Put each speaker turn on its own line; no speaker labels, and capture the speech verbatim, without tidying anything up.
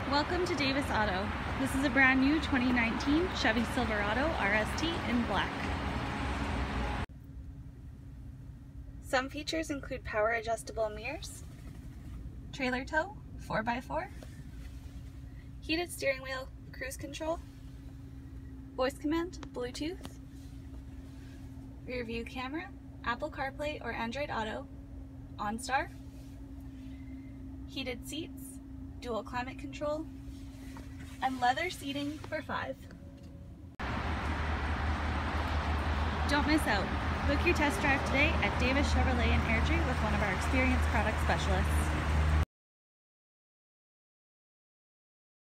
Welcome to Davis Auto. This is a brand new twenty nineteen Chevy Silverado R S T in black. Some features include power adjustable mirrors, trailer tow, four by four, heated steering wheel, cruise control, voice command, Bluetooth, rear view camera, Apple CarPlay or Android Auto, OnStar, heated seats, dual climate control, and leather seating for five. Don't miss out. Book your test drive today at Davis Chevrolet in Airdrie with one of our experienced product specialists.